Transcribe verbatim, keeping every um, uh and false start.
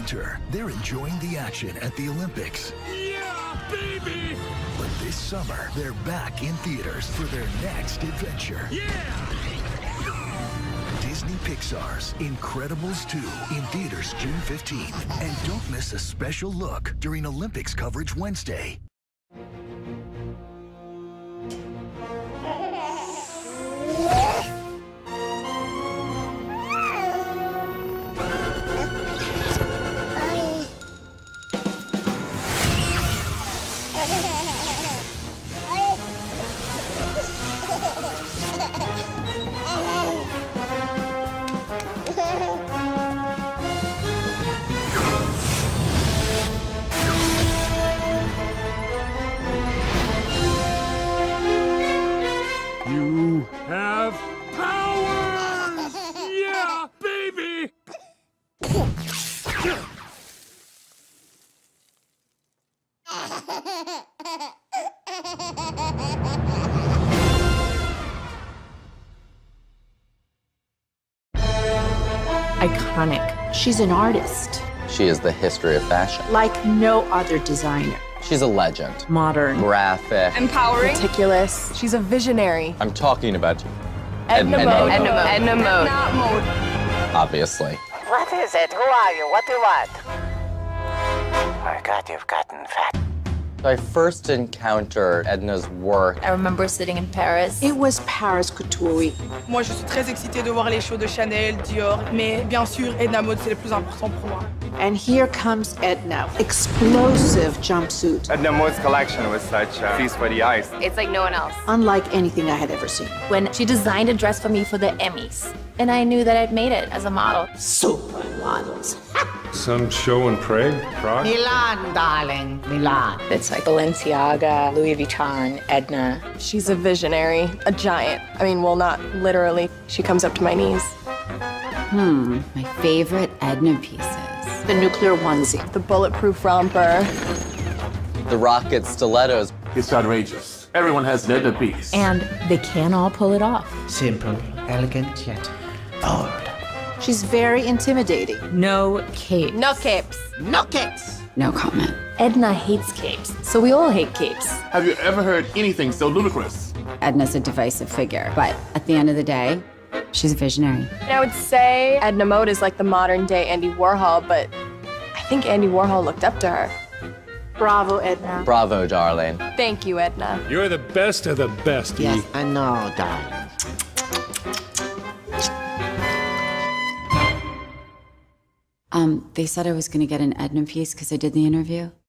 winter, they're enjoying the action at the Olympics. Yeah, baby! But this summer, they're back in theaters for their next adventure. Yeah! Disney Pixar's Incredibles two in theaters June fifteenth. And don't miss a special look during Olympics coverage Wednesday. You have powers! Yeah, baby! Iconic. She's an artist. She is the history of fashion. Like no other designer. She's a legend. Modern. Graphic. Empowering. Meticulous. She's a visionary. I'm talking about Edna Mode. Edna Mode. Edna Mode. Not mode. Obviously. What is it? Who are you? What do you want? My God, you've gotten fat. So I first encountered Edna's work. I remember sitting in Paris. It was Paris Couture Week. Moi, je suis très excitée de voir les shows de Chanel, Dior, mais bien sûr, Edna Mode, c'est le plus important pour moi. And here comes Edna. Explosive jumpsuit. Edna Mode's collection was such a feast for the eyes. It's like no one else. Unlike anything I had ever seen. When she designed a dress for me for the Emmys. And I knew that I'd made it as a model. Supermodels. Some show in Prague? Prague? Milan, darling. Milan. It's like Balenciaga, Louis Vuitton, Edna. She's a visionary, a giant. I mean, well, not literally. She comes up to my knees. Hmm, my favorite Edna pieces. The nuclear onesie. The bulletproof romper. The rocket stilettos. It's outrageous. Everyone has an Edna piece. And they can't all pull it off. Simple, elegant, yet bold. She's very intimidating. No cape. No capes. No kicks. No comment. Edna hates capes, so we all hate capes. Have you ever heard anything so ludicrous? Edna's a divisive figure, but at the end of the day, she's a visionary. And I would say Edna Mode is like the modern day Andy Warhol, but I think Andy Warhol looked up to her. Bravo, Edna. Bravo, darling. Thank you, Edna. You're the best of the best, Yes, Eve. I know, darling. Um, they said I was gonna get an Edna piece because I did the interview.